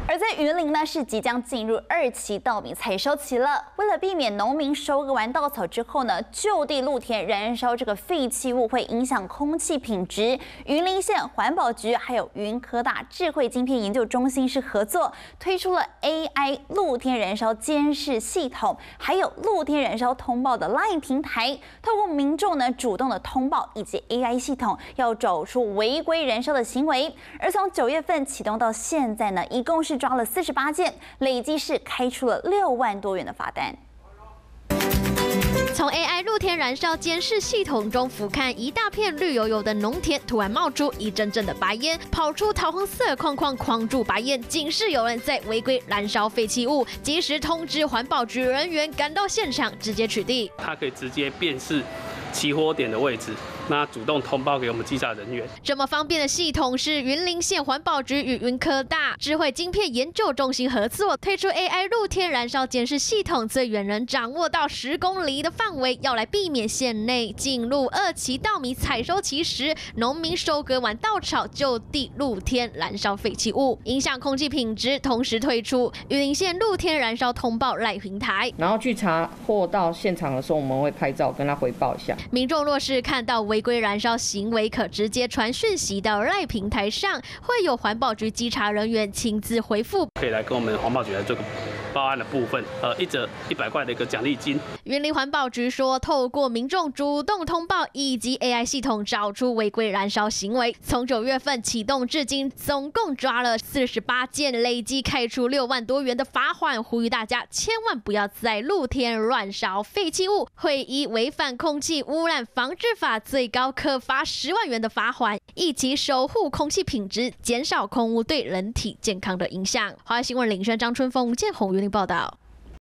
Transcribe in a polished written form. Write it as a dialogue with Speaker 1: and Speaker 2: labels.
Speaker 1: 而在云林呢，是即将进入2期稻米采收期了。为了避免农民收割完稻草之后呢，就地露天燃烧这个废弃物会影响空气品质，云林县环保局还有云科大智慧晶片研究中心是合作推出了 AI 露天燃烧监视系统，还有露天燃烧通报的 LINE 平台，透过民众呢主动的通报以及 AI 系统要找出违规燃烧的行为。而从9月份启动到现在呢，一共是抓了48件，累计是开出了6万多元的罚单。
Speaker 2: 从 AI 露天燃烧监视系统中俯瞰一大片绿油油的农田，突然冒出一阵阵的白烟，跑出桃红色框框框住白烟，警示有人在违规燃烧废弃物，及时通知环保局人员赶到现场，直接取缔。
Speaker 3: 它可以直接辨识起火点的位置，那主动通报给我们稽查人员。
Speaker 2: 这么方便的系统是云林县环保局与云科大智慧晶片研究中心合作推出 AI 露天燃烧监视系统，最远能掌握到10公里的范围，要来避免县内进入2期稻米采收期时，农民收割完稻草就地露天燃烧废弃物，影响空气品质。同时推出云林县露天燃烧通报LINE平台，
Speaker 4: 然后去查获到现场的时候，我们会拍照跟他回报一下。
Speaker 2: 民众若是看到违规燃烧行为，可直接传讯息到LINE平台上，会有环保局稽查人员亲自回复。
Speaker 3: 可以来跟我们环保局来做个报案的部分，一则100块的一个奖励金。
Speaker 2: 云林环保局说，透过民众主动通报以及 AI 系统找出违规燃烧行为，从9月份启动至今，总共抓了48件，累计开出6万多元的罚款。呼吁大家千万不要在露天乱烧废弃物，会依违反空气污染防治法，最高可罚10万元的罚款，一起守护空气品质，减少空污对人体健康的影响。华视新闻林轩、张春峰、吴建宏云林报道。